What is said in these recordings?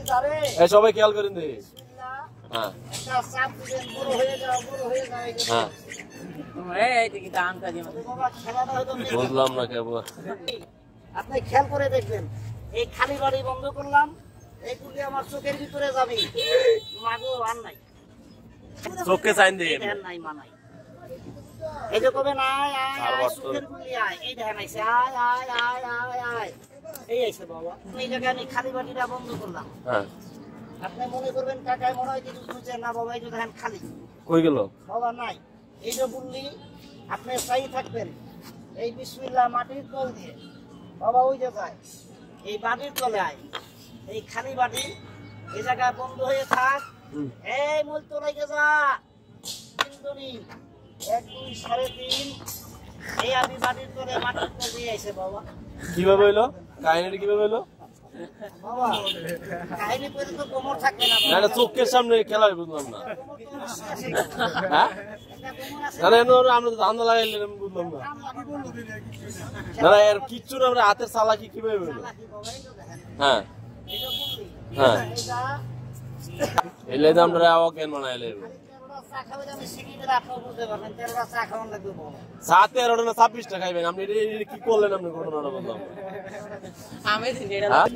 এই সবাই খেয়াল করেন দেখি। হ্যাঁ একটা চাপ দিবেন, বড় হয়ে যাও, বড় হয়ে যাও। হ্যাঁ এই দেখি দাম কাজে বাবা খেলাটা হয়তো বুঝলাম না কেবল। আপনি খেয়াল করে দেখবেন, এই খালি বাড়ি বন্ধ করলাম, এইগুলি আমার চোখের ভিতরে যাবি, মাগো আর নাই, চোখে চাইন দিই দেখেন নাই মানাই। এই যে কবে না আয় আয় আয় চোখের গুলি আয়, এই দেখেন আইছে আয় আয় আয় আয় আয়, এই আইছে বাবা। এই জায়গায় আমি খালি বাড়িটা বন্ধ করলাম। হ্যাঁ আপনি মনে করবেন কাকায় মনে হয় কিছু বুঝছেন না বাবা, এই যে দেখেন খালি কই গেল? বাবা নাই। এই যে বললি আপনি চাই থাকবেন, এই বিসমিল্লাহ মাটির তল দিয়ে বাবা ওই যে যায়, এই বাড়ির তলে আয়, এই খালি বাড়ি এই জায়গায় বন্ধ হয়ে থাক। এই মূল তোলাই গে যা তিনজনই 1 2 3.5 এই আমি বাড়ির তলে মাটির তল দিয়ে আইছে বাবা। কিভাবে হইলো কাহিনীটা, কিভাবে হইলো? বাবা কাহিনী করে তো কোমর থাকবে না না বাবা। না চোখের সামনে খেলা বুঝলাম না। কোমর তো নিশ্চয়ই আছে। হ্যাঁ একটা কোমর আছে। না না আমরা তো ধান্দা লাগাইলেন বুঝলাম না। না না এর কিচ্ছু না, আমরা হাতের চালাকি কিভাবে হইলো? চালাকি বাবা, এই যে দেখেন, হ্যাঁ এই যে বললি, হ্যাঁ এই যা এলে তো আমরা অজ্ঞান বানাইলে চা খাবেন, আমি শিখিয়ে রাখবো, বুঝতে পারবেন 13টা চা খাওয়ান লাগবে বাবা। 7 না 26টা খাইবেন আপনি, এটা কি করলেন আপনি ঘটনাটা বললাম। আমি দিন এটা হ্যাঁ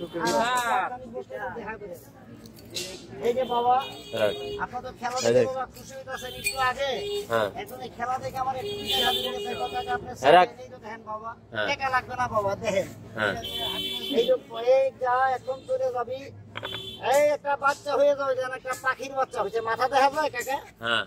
এই যে বাবা হ্যাঁ আপনার তো খেলা দেখে বাবা খুশি হইতাছেন একটু আগে, হ্যাঁ এখন এই খেলা দেখে আমার একটু ইচ্ছা হয়ে গেছে কথাটা আপনি হ্যাঁ। এই তো দেখেন বাবা, হ্যাঁ। টাকা লাগবে না বাবা, দেখেন হ্যাঁ এই যে এই যা এখন চলে যাবি, এই একটা বাচ্চা হয়ে যাবে, যেন একটা পাখির বাচ্চা হয়েছে, মাথা দেখা যায় কাকা, হ্যাঁ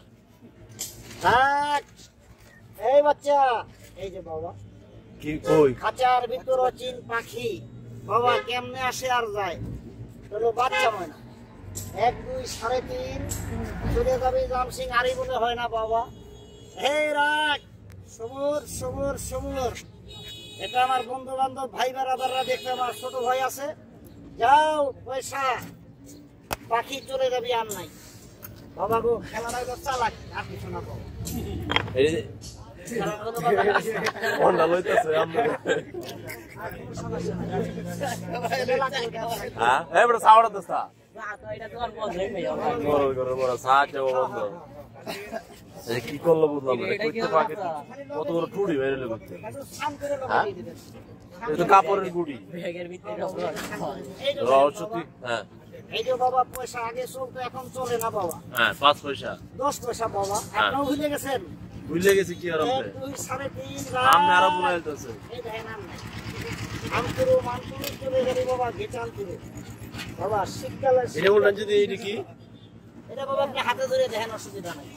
থাক এই বাচ্চা, এই যে বাবা কি কই খাঁচার ভিতর চিন পাখি বাবা কেমনে আসে আর যায়, চলো বাচ্চা হয় না, 1 2 3.5 চলে যাবে জাম সিং আরি বলে হয় না বাবা। এই রাখ সমর সমর সমর, এটা আমার বন্ধু বান্ধব ভাই বেড়াদাররা দেখবে, আমার ছোট ভাই আছে, যাও পয়সা পাখি চলে যাবি আর নাই বাবা গো। খেলাটা হলো চালাকি আর কিছু না বাবা। এই খেলাটা হলো বাবা, কোনটা লইতাছে আমরা? আর কোনো সমস্যা নাই। হ্যাঁ এই বড় সাওড়া দস্তা এটা তো আর বন্ধ হয়ে যাবে গরল গরল বড় সাজ যাবো বন্ধ। এই কি করলো বুঝলাম না, কইতে পাকে কত বড় টুড়ি বাইরে করতে। স্নান করে লোক দিয়ে দিবেন। এটা তো কাপড়ের গুড়ি ব্যাগের ভিতরে এই যে রসতি। হ্যাঁ এই যে বাবা পয়সা আগে চলতো, এখন চলে না বাবা, হ্যাঁ 5 পয়সা 10 পয়সা বাবা, আপনারা ভুলে গেছেন। ভুলে গেছি কি আর 1 আমরা 2 3.5 আমরা আরো ভুলে যাইতাছে। এই দেখেন আমপুরো মানপুরো চলে গেলে বাবা গেটাল তুলে বাবা শীতকালে এটা বললেন যদি এটা কি এটা বাবা আপনি হাতে ধরে দেখেন, অসুবিধা নাই,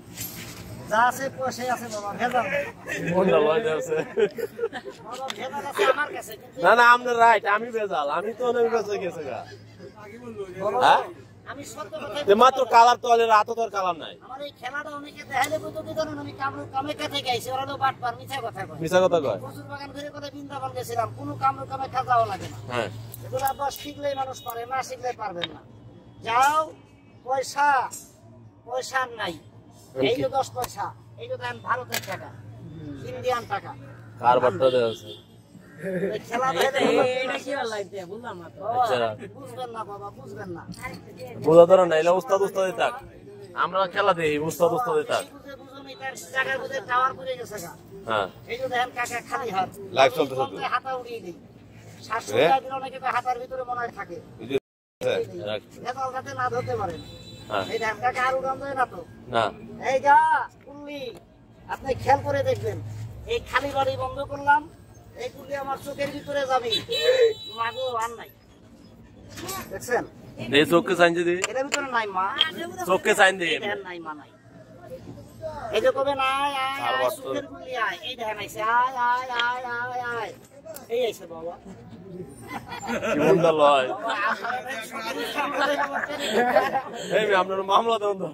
যা আছে পয়সাই আছে বাবা, ভেজাল নেই। কোনটা লইতাছে? বাবা ভেজাল আছে আমার কাছে, কিন্তু না না আপনি রাইট, আমি বেজাল, আমি তো অনেক বেঁচে গেছে গা। বাবা, হ্যাঁ আমি সত্য কথা তে মাত্র কালার তো আলে রাত তো আর কালার নাই। আমার এই খেলাটা অনেকে দেখাইলে বুঝতে জানেন, আমি কামে কাছে গাইছি, ওরা তো বাটপার মিথ্যা কথা কয়। মিছা কথা কয়। প্রচুর বাগান ঘুরে করে বৃন্দাবন গেছিলাম, কোনো কামে খাওয়া লাগে না, হ্যাঁ এগুলো আবার শিখলেই মানুষ পারে, না শিখলে পারবেন না। যাও পয়সা পয়সা নাই, এই যে 10 পয়সা, এই যে দেন ভারতের টাকা, ইন্ডিয়ান টাকা, কার বাট্টা দেয়া আছে? এই খেলা এটা দেখে কি আর লাগবে বুঝলাম না তো। আচ্ছা বুঝবেন না বাবা, বুঝবেন না, বুঝা ধরে না, এলা উস্তাদ উস্তাদে থাক, আমরা খেলা দেখি উস্তাদ উস্তাদে থাক। এই বুঝে বুঝুন এটার জায়গার বুঝে টাওয়ার পড়ে গেছে গা। হ্যাঁ এই যে দেখেন কাকা খালি হাত, লাইভ চলতে চলতে। হাতা উড়িয়ে দিই, 700 টাকা দিলে অনেকে তো হাতার ভিতরে মনে হয় থাকে, রাখ। ভেজাল যাতে না ধরতে পারেন। হ্যাঁ এই দেখেন কাকা আর উড়ান যায় না তো, না এই যা কুল্লি, আপনি খেয়াল করে দেখবেন, এই খালি বাড়ি বন্ধ করলাম, এই কুল্লি আমার চোখের ভিতরে যাবি, মাগো আর নাই, দেখছেন দে চোখে সাইন দি, এটার ভিতরে নাই মা, চোখে সাইন দি। এই দেখেন নাই মা নাই, এই যে কবে না আয় আয় আর আয় বস্তু। চোখের কুল্লি আয়, এই দেখেন আইছে আয় আয় আয় আয় আয়, এই আইছে বাবা। কি মুন্ডা লয়। বাবা, আপনার চোখের সামনে বাবা কেন? এই মে আপনার মামলা দেন তো।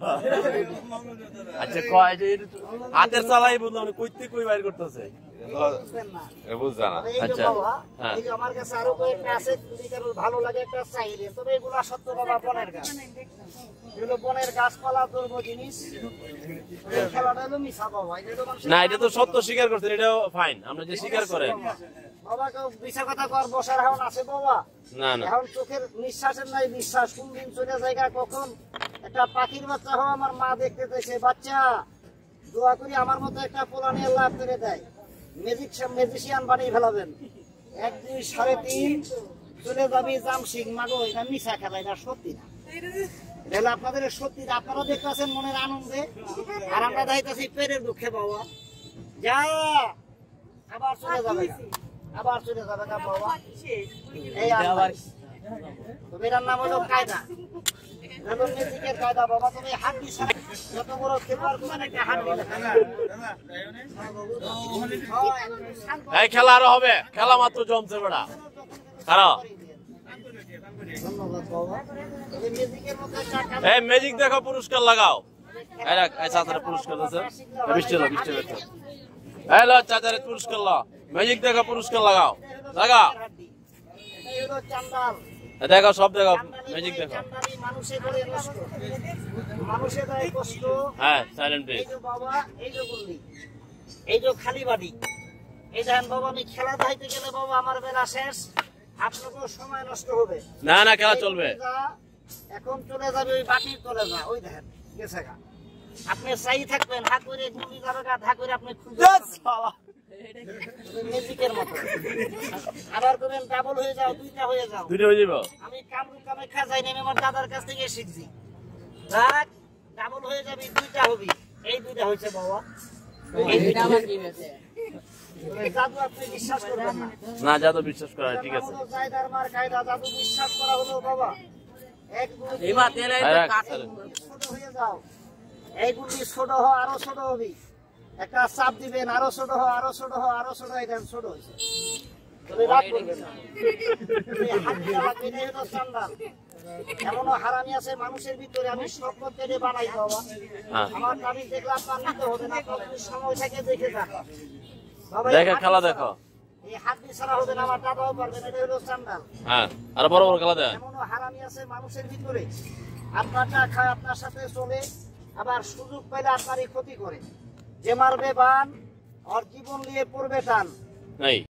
আচ্ছা কয় যে হাতের চালাই বুঝলাম না, কইতে কই বাইর করতেছে। বুঝবেন না। বুঝছা না। এই যে আচ্ছা বাবা, হ্যাঁ এই যে আমার কাছে আরো কয়েকটা আছে, যদি কারোর ভালো লাগে একটা চাইলে, তবে এগুলো সত্য বাবা বনের গাছ, এগুলো বনের গাছপালা দ্রব্য জিনিস, এই খেলাটা হলো মিশা বাবা, এটা হলো মানুষের না এটা তো সত্য স্বীকার করছেন, এটাও ফাইন, আমরা যে স্বীকার করেন বাবা কেউ বিষয় কথা কর বসার এখন আছে বাবা না না এখন চোখের নিঃশ্বাসের নাই বিশ্বাস কোন দিন চলে জায়গা কখন একটা পাখির বাচ্চা হওয়া আমার মা দেখতে চাইছে বাচ্চা দোয়া করি আমার মতো একটা পোলানি আল্লাহ করে দেয় ম্যাজিশিয়ান বানিয়ে ফেলাবেন 1 2 3.5 চলে যাবি জামসিং মাগো এটা মিশা খেলা এটা সত্যি না তাহলে আপনাদের সত্যি আপনারা দেখতেছেন মনের আনন্দে আর আমরা যাইতেছি পেটের দুঃখে বাবা যা আবার চলে যাবে আবার চলে যাবে না বাবা এই আবার তোমার নাম হলো কায়দা নতুন মিউজিকের কায়দা বাবা তুমি হাত দিছ যত বড় খেলোয়াড় কোন একটা হাত দিলে এই খেলা আরো হবে খেলা মাত্র জমছে বেড়া খারাপ ধন্যবাদ বাবা এই মিউজিকের মধ্যে একটা এই ম্যাজিক দেখো পুরস্কার লাগাও এই রাখ এই চাচারে পুরস্কার দিছে বৃষ্টি হলো এই লো চাচারে পুরস্কার লাও ম্যাজিক দেখো পুরস্কার লাগাও লাগা এই হলো চান্দাল দেখো সব দেখো ম্যাজিক দেখো চান্দালি মানুষে করে নষ্ট মানুষে দেয় কষ্ট হ্যাঁ সাইলেন্ট এই যে বাবা এই যে বললি এই যে খালি বাড়ি এই দেখেন বাবা আমি খেলা দেখাইতে গেলে বাবা আমার বেলা শেষ আপনাকেও সময় নষ্ট হবে না না খেলা চলবে এখন চলে যাবে ওই বাটির চলে যা ওই দেখেন গেছে গা আপনি চাই থাকবেন হাত করে গুলি যাবে গা ধা করে আপনি খুঁজে ম্যাজিকের মতো আবার করবেন ডাবল হয়ে যাও দুইটা হয়ে যাও দুটো হয়ে যাবে আমি কামরু কামাখ্যা যাই না আমি আমার দাদার কাছ থেকে শিখছি রাখ ডাবল হয়ে যাবি দুইটা হবি এই দুইটা হয়েছে বাবা এই দুইটা আবার কি হয়েছে জাদু আপনি বিশ্বাস করবেন না না যা তো বিশ্বাস করা ঠিক আছে জায়দার মার কায়দা জাদু বিশ্বাস করা হলো বাবা এক দুই এবার তেলে কাটে ছোট হয়ে যাও এইগুলি ছোট হ আরো ছোট হবি একটা চাপ দিবেন আরো ছোট হ আরো ছোট হ আরো ছোট এটা ছোট হয়েছে তুমি রাগ করবেন না তুমি হাত দিয়ে রাখবেন এই হলো চান্দাল এমনও হারামি আছে মানুষের ভিতরে আমি সব কেটে বানাই বাবা হ্যাঁ আমার দাবি দেখলে আপনার নিতে হবে না আপনি সময় থেকে দেখে যান বাবা, এই দেখে হাত খেলা দিয়ে দেখো এই হাত দিয়ে ছাড়া হবে না আমার দাদাও পারবেন এটা হলো চান্দাল হ্যাঁ আর বড় বড় খেলা দেয় এমনও হারামি আছে মানুষের ভিতরে আপনারটা খায় আপনার সাথে চলে আবার সুযোগ পাইলে আপনারই ক্ষতি করে যে মারবে বান আর জীবন নিয়ে পড়বে টান নাই